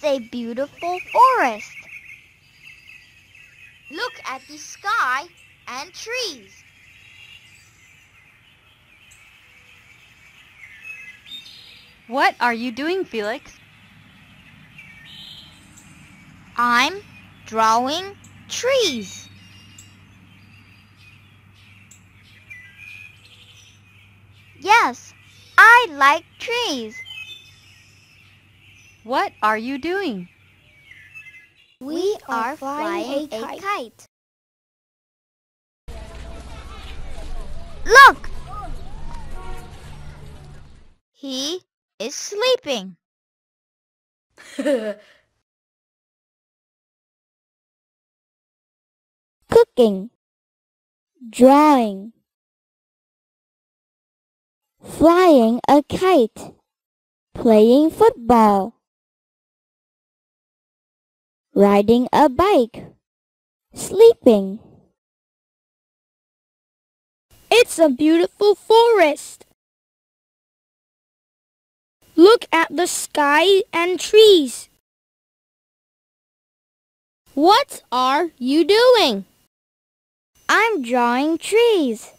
a beautiful forest. Look at the sky and trees. What are you doing, Felix? I'm drawing trees. Yes, I like trees. What are you doing? We are flying a kite. Look! He is sleeping. Cooking, drawing, flying a kite, playing football, riding a bike, sleeping. It's a beautiful forest. Look at the sky and trees. What are you doing? I'm drawing trees.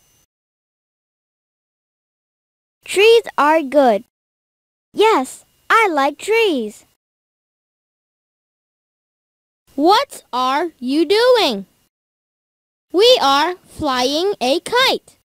Trees are good. Yes, I like trees. What are you doing? We are flying a kite.